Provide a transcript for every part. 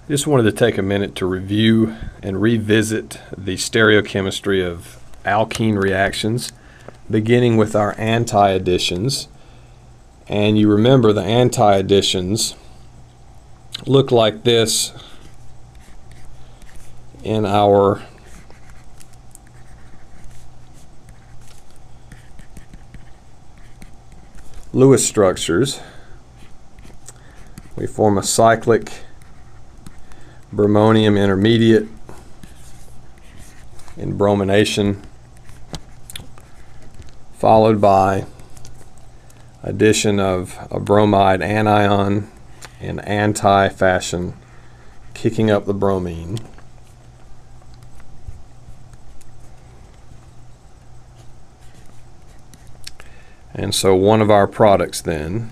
Just wanted to take a minute to review and revisit the stereochemistry of alkene reactions, beginning with our anti-additions. And you remember the anti-additions look like this in our Lewis structures. We form a cyclic bromonium intermediate in bromination, followed by addition of a bromide anion in anti-fashion, kicking up the bromine. And so one of our products then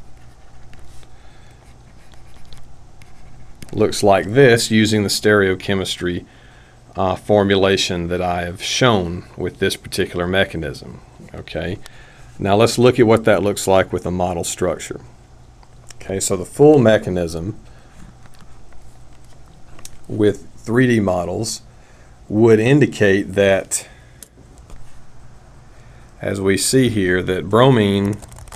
looks like this using the stereochemistry formulation that I have shown with this particular mechanism. Okay, now let's look at what that looks like with a model structure. Okay, so the full mechanism with 3D models would indicate that, as we see here, that bromine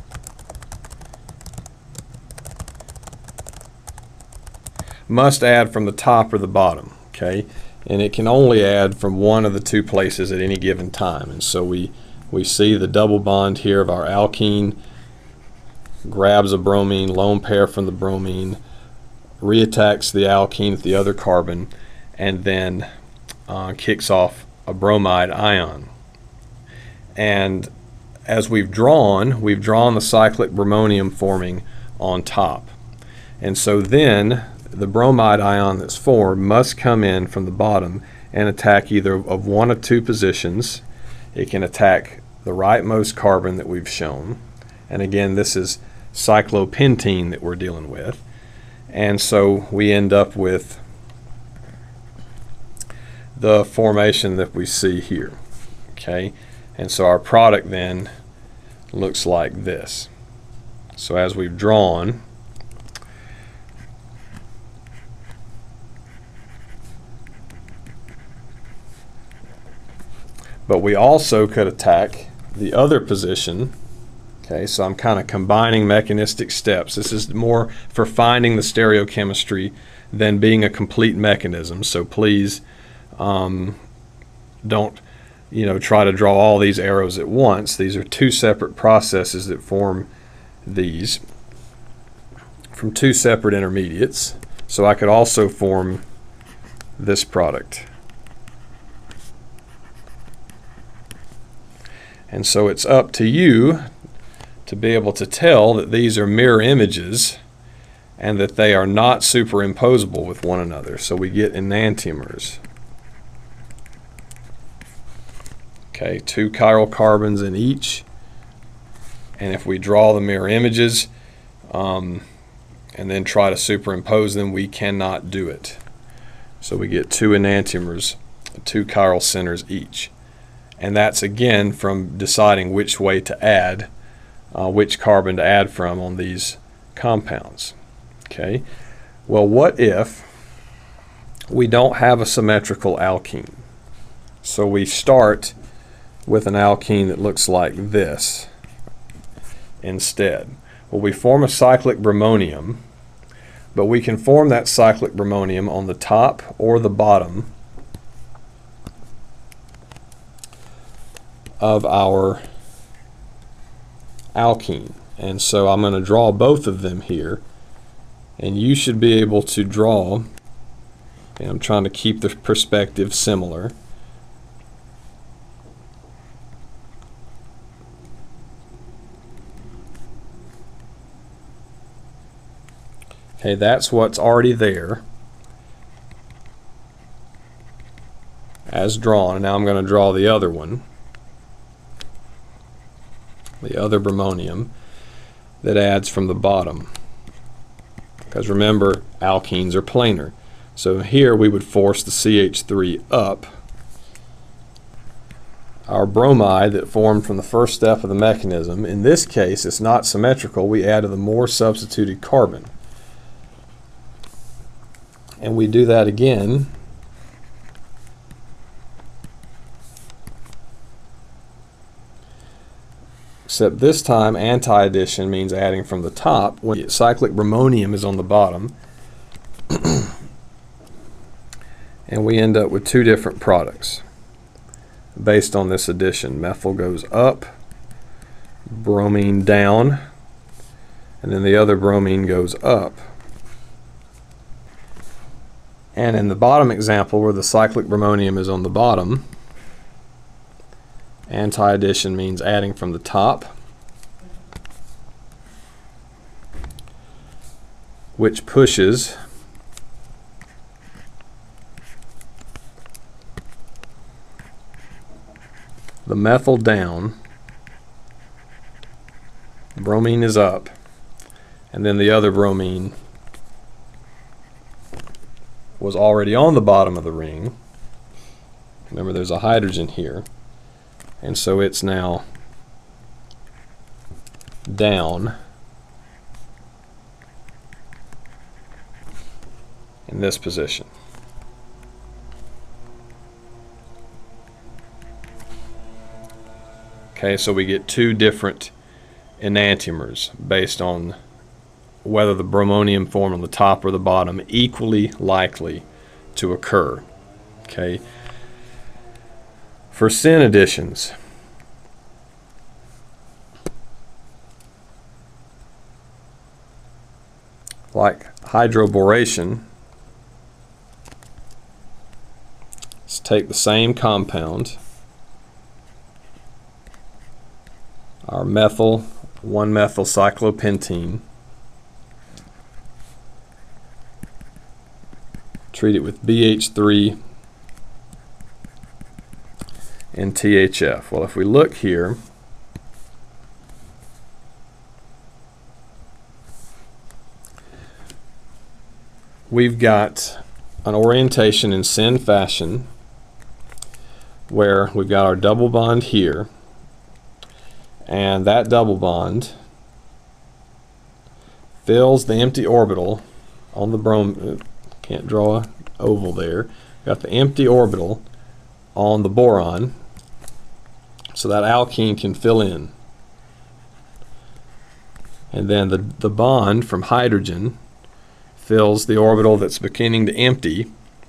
must add from the top or the bottom, okay? And it can only add from one of the two places at any given time. And so we see the double bond here of our alkene grabs a bromine, lone pair from the bromine, reattacks the alkene at the other carbon, and then kicks off a bromide ion. And as we've drawn the cyclic bromonium forming on top. And so then the bromide ion that's formed must come in from the bottom and attack either of one of two positions. It can attack the rightmost carbon that we've shown. And again, this is cyclopentene that we're dealing with. And so we end up with the formation that we see here. Okay? And so our product then looks like this. So as we've drawn, but we also could attack the other position. Okay, so I'm kind of combining mechanistic steps. This is more for finding the stereochemistry than being a complete mechanism. So please don't try to draw all these arrows at once. These are two separate processes that form these from two separate intermediates. So I could also form this product. And so it's up to you to be able to tell that these are mirror images and that they are not superimposable with one another. So we get enantiomers. Okay, 2 chiral carbons in each. And if we draw the mirror images and then try to superimpose them, we cannot do it. So we get 2 enantiomers, 2 chiral centers each. And that's again from deciding which way to add, which carbon to add from on these compounds. Okay. Well, what if we don't have a symmetrical alkene? So we start with an alkene that looks like this instead. Well, we form a cyclic bromonium, but we can form that cyclic bromonium on the top or the bottom of our alkene. And so I'm going to draw both of them here, and you should be able to draw, and I'm trying to keep the perspective similar. Okay, that's what's already there as drawn. And now I'm going to draw the other one, the other bromonium that adds from the bottom. Because remember, alkenes are planar. So here we would force the CH3 up. Our bromide that formed from the first step of the mechanism, in this case it's not symmetrical, we added the more substituted carbon. And we do that again. Except this time anti-addition means adding from the top when cyclic bromonium is on the bottom. And we end up with two different products based on this addition. Methyl goes up, bromine down, and then the other bromine goes up. And in the bottom example, where the cyclic bromonium is on the bottom, anti-addition means adding from the top, which pushes the methyl down, bromine is up, and then the other bromine was already on the bottom of the ring. Remember, there's a hydrogen here, and so it's now down in this position. Okay, so we get two different enantiomers based on whether the bromonium formed on the top or the bottom equally likely to occur. Okay. For syn additions, like hydroboration, let's take the same compound, our methyl 1-methylcyclopentene, treat it with BH3 and THF. Well, if we look here, we've got an orientation in syn fashion where we've got our double bond here, and that double bond fills the empty orbital on the bromine. Can't draw an oval there. Got the empty orbital on the boron, so that alkene can fill in. And then the bond from hydrogen fills the orbital that's beginning to empty,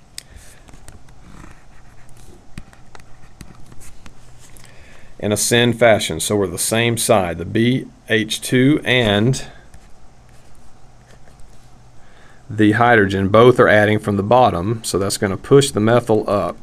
in a syn fashion. So we're the same side. The BH2 and the hydrogen both are adding from the bottom, so that's going to push the methyl up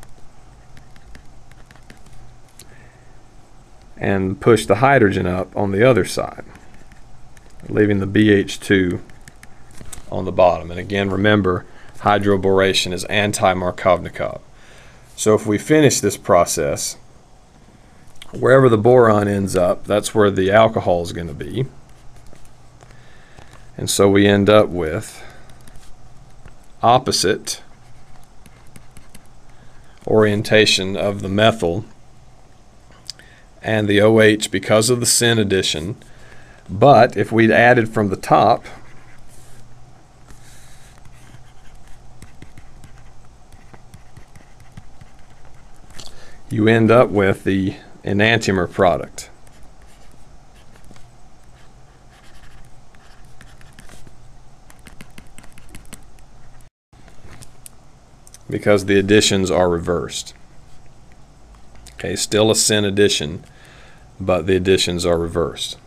and push the hydrogen up on the other side, leaving the BH2 on the bottom. And again, remember, hydroboration is anti-Markovnikov. So if we finish this process, wherever the boron ends up, that's where the alcohol is going to be. And so we end up with opposite orientation of the methyl and the OH because of the syn addition. But if we'd added from the top, you end up with the enantiomer product. Because the additions are reversed. Okay, still a syn addition, but the additions are reversed.